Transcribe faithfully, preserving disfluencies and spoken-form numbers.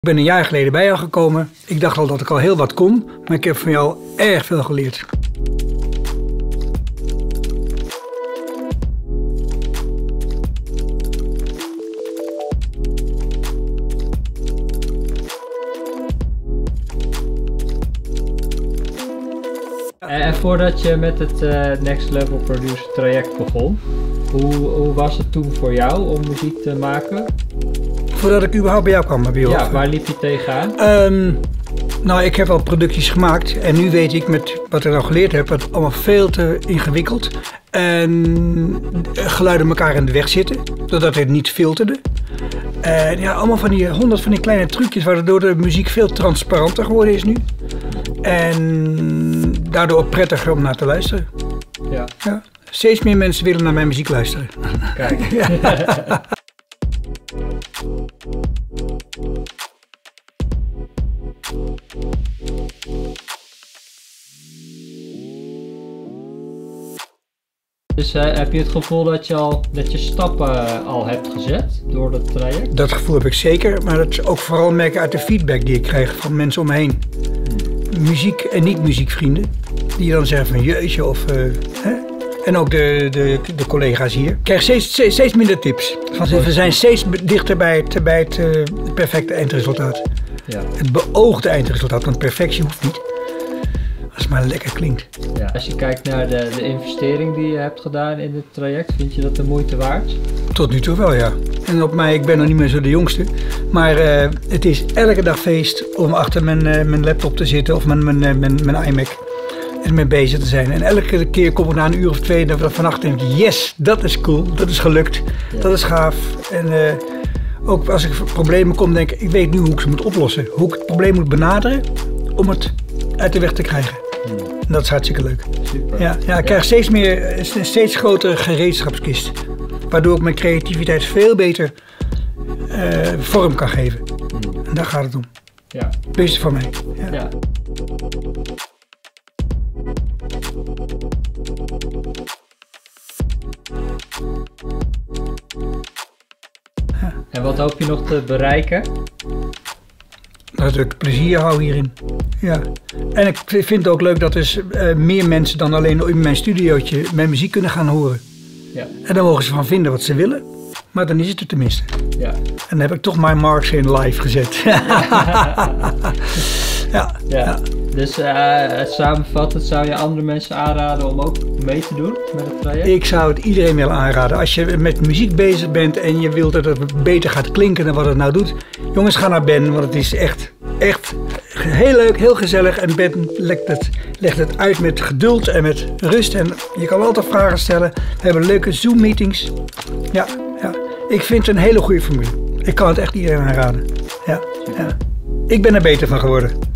Ik ben een jaar geleden bij jou gekomen. Ik dacht al dat ik al heel wat kon, maar ik heb van jou erg veel geleerd. En voordat je met het uh, Next Level Producer traject begon, hoe, hoe was het toen voor jou om muziek te maken? Voordat ik überhaupt bij jou kwam, bij jou. Ja, waar liep je tegenaan? Um, nou, ik heb al producties gemaakt en nu weet ik met wat ik nou geleerd heb, dat het allemaal veel te ingewikkeld en geluiden elkaar in de weg zitten, zodat het niet filterde. En ja, allemaal van die honderd van die kleine trucjes, waardoor de muziek veel transparanter geworden is nu. En daardoor ook prettiger om naar te luisteren. Ja. Ja. Steeds meer mensen willen naar mijn muziek luisteren. Kijk. Ja. Dus uh, heb je het gevoel dat je, al, dat je stappen uh, al hebt gezet door dat traject? Dat gevoel heb ik zeker, maar dat is ook vooral merken uit de feedback die ik krijg van mensen om me heen. Hmm. Muziek- en niet-muziekvrienden, die dan zeggen van jeetje of... Uh, hè? En ook de, de, de collega's hier. Ik krijg steeds, steeds, steeds minder tips. Want we zijn steeds dichter bij het, bij het uh, perfecte eindresultaat. Ja. Het beoogde eindresultaat, want perfectie hoeft niet. Als het maar lekker klinkt. Ja. Als je kijkt naar de, de investering die je hebt gedaan in het traject, vind je dat de moeite waard? Tot nu toe wel, ja. En op mij, ik ben nog niet meer zo de jongste. Maar uh, het is elke dag feest om achter mijn, uh, mijn laptop te zitten of mijn, mijn, mijn, mijn iMac. En mee bezig te zijn. En elke keer kom ik na een uur of twee en vannacht denk ik, yes, dat is cool, dat is gelukt, ja. Dat is gaaf. En uh, ook als ik voor problemen kom, denk ik, ik weet nu hoe ik ze moet oplossen. Hoe ik het probleem moet benaderen om het uit de weg te krijgen. Hmm. En dat is hartstikke leuk. Super. Ja, ja, ik krijg steeds meer, een steeds grotere gereedschapskist. Waardoor ik mijn creativiteit veel beter uh, vorm kan geven. Hmm. En daar gaat het om. Ja. Het beste van mij. Ja. Ja. En wat hoop je nog te bereiken? Dat ik plezier hou hierin. Ja. En ik vind het ook leuk dat dus uh, meer mensen dan alleen in mijn studiootje mijn muziek kunnen gaan horen. Ja. En dan mogen ze van vinden wat ze willen. Maar dan is het er tenminste. Ja. En dan heb ik toch mijn marks in live gezet. ja. Ja. Ja. Dus uh, samenvattend zou je andere mensen aanraden om ook mee te doen met het traject? Ik zou het iedereen willen aanraden. Als je met muziek bezig bent en je wilt dat het beter gaat klinken dan wat het nou doet. Jongens, ga naar Ben, want het is echt, echt heel leuk, heel gezellig. En Ben legt het, legt het uit met geduld en met rust. En je kan altijd vragen stellen. We hebben leuke Zoom meetings. Ja, ja. Ik vind het een hele goede formule. Ik kan het echt iedereen aanraden. Ja, ja. Ik ben er beter van geworden.